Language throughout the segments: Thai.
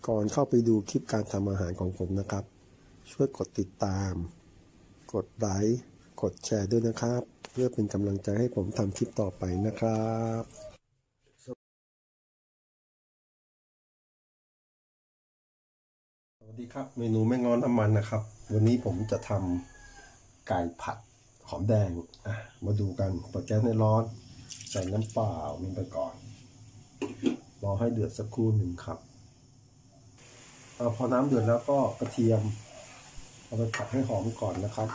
ก่อนเข้าไปดูคลิปการทำอาหารของผมนะครับช่วยกดติดตามกดไลค์กดแชร์ด้วยนะครับเพื่อเป็นกำลังใจให้ผมทำคลิปต่อไปนะครับสวัสดีครับเมนูแม่งอนน้ำมันนะครับวันนี้ผมจะทำไก่ผัดหอมแดงมาดูกันเปิดแก๊สในร้อนใส่น้ำเปล่าลงไปก่อนรอให้เดือดสักครู่หนึ่งครับพอน้ำเดือดแล้วก็กระเทียมเอาไปผัดให้หอมก่อนนะครับ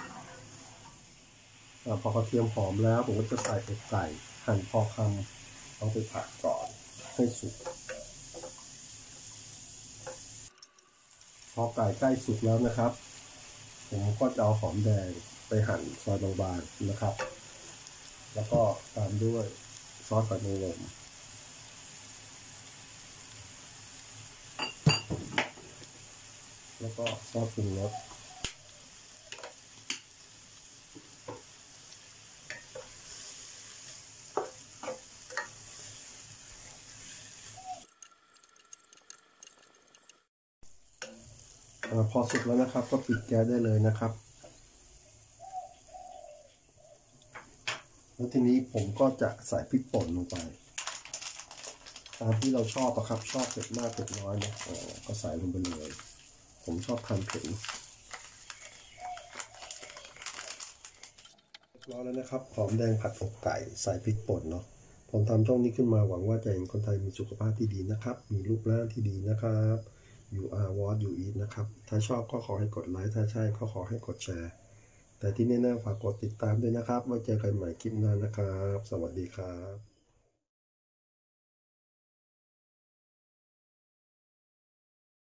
พอกระเทียมหอมแล้วผมก็จะใส่อกไก่หั่นพอคำเอาไปผัดก่อนให้สุกพอไก่ใกล้สุกแล้วนะครับผมก็จะเอาหอมแดงไปหั่นซอยบางๆนะครับแล้วก็ตามด้วยซอสหอยนางรมแล้วก็ซอสปรุงรสพอสุกแล้วนะครับก็ปิดแก๊สได้เลยนะครับแล้วทีนี้ผมก็จะใส่พริกป่นลงไปตามที่เราชอบครับชอบเผ็ดมากเผ็ดน้อยนะก็ใส่ลงไปเลยผมชอบทานเผ็ดร้อนแล้วนะครับหอมแดงผัดอกไก่ใส่พริกป่นเนาะผมทำช่องนี้ขึ้นมาหวังว่าจะเห็นคนไทยมีสุขภาพที่ดีนะครับมีรูปร่างที่ดีนะครับYou are what you eat นะครับถ้าชอบก็ขอให้กดไลค์ถ้าใช่ก็ขอให้กดแชร์แต่ที่แน่ๆฝากกดติดตามด้วยนะครับไว้เจอกันใหม่คลิปหน้านะครับสวัสดีครับ